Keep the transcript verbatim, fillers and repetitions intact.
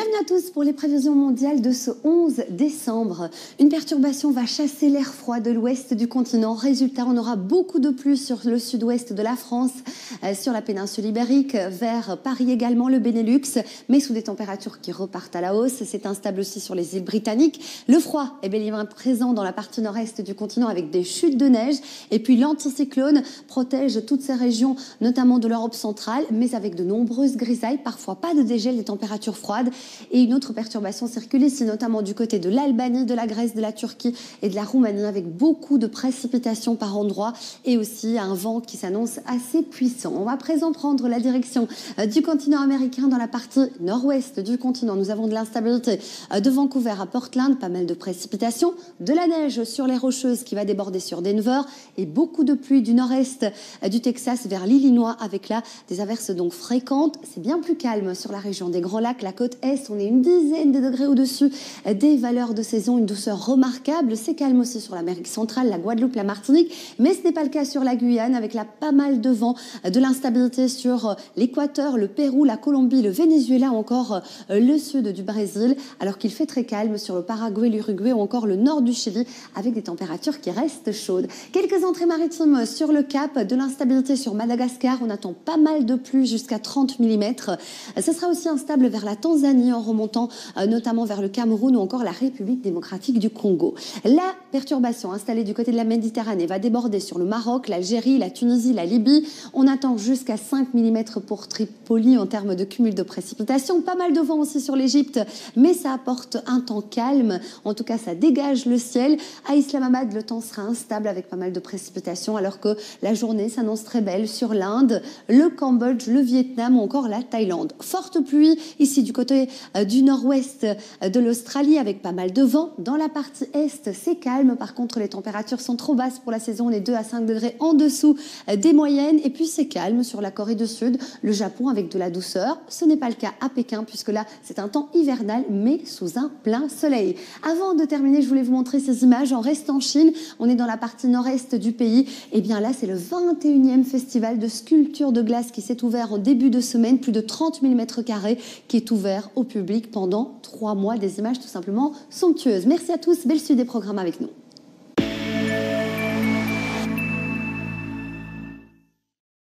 Bienvenue à tous pour les prévisions mondiales de ce onze décembre. Une perturbation va chasser l'air froid de l'ouest du continent. Résultat, on aura beaucoup de pluie sur le sud-ouest de la France, euh, sur la péninsule ibérique, vers Paris également, le Benelux, mais sous des températures qui repartent à la hausse. C'est instable aussi sur les îles britanniques. Le froid est bel et bien présent dans la partie nord-est du continent avec des chutes de neige. Et puis l'anticyclone protège toutes ces régions, notamment de l'Europe centrale, mais avec de nombreuses grisailles, parfois pas de dégel, des températures froides. Et une autre perturbation circule ici, notamment du côté de l'Albanie, de la Grèce, de la Turquie et de la Roumanie, avec beaucoup de précipitations par endroits et aussi un vent qui s'annonce assez puissant. On va à présent prendre la direction du continent américain dans la partie nord-ouest du continent. Nous avons de l'instabilité de Vancouver à Portland, pas mal de précipitations, de la neige sur les Rocheuses qui va déborder sur Denver et beaucoup de pluie du nord-est du Texas vers l'Illinois avec là des averses donc fréquentes. C'est bien plus calme sur la région des Grands Lacs, la côte est. On est une dizaine de degrés au-dessus des valeurs de saison, une douceur remarquable. C'est calme aussi sur l'Amérique centrale, la Guadeloupe, la Martinique, mais ce n'est pas le cas sur la Guyane avec là pas mal de vent, de l'instabilité sur l'Équateur, le Pérou, la Colombie, le Venezuela ou encore le sud du Brésil, alors qu'il fait très calme sur le Paraguay, l'Uruguay ou encore le nord du Chili avec des températures qui restent chaudes. Quelques entrées maritimes sur le Cap, de l'instabilité sur Madagascar, on attend pas mal de pluie jusqu'à trente millimètres. Ce sera aussi instable vers la Tanzanie en remontant euh, notamment vers le Cameroun ou encore la République démocratique du Congo. La perturbation installée du côté de la Méditerranée va déborder sur le Maroc, l'Algérie, la Tunisie, la Libye. On attend jusqu'à cinq millimètres pour Tripoli en termes de cumul de précipitations. Pas mal de vent aussi sur l'Égypte, mais ça apporte un temps calme. En tout cas, ça dégage le ciel. À Islamabad, le temps sera instable avec pas mal de précipitations alors que la journée s'annonce très belle sur l'Inde, le Cambodge, le Vietnam ou encore la Thaïlande. Forte pluie ici du côté du nord-ouest de l'Australie avec pas mal de vent. Dans la partie est, c'est calme. Par contre, les températures sont trop basses pour la saison. On est deux à cinq degrés en dessous des moyennes. Et puis, c'est calme sur la Corée du Sud, le Japon avec de la douceur. Ce n'est pas le cas à Pékin puisque là, c'est un temps hivernal mais sous un plein soleil. Avant de terminer, je voulais vous montrer ces images. En restant en Chine, on est dans la partie nord-est du pays. Et bien là, c'est le vingt et unième festival de sculpture de glace qui s'est ouvert en début de semaine. Plus de trente mille mètres carrés qui est ouvert au public pendant trois mois, des images tout simplement somptueuses. Merci à tous, belle suite des programmes avec nous.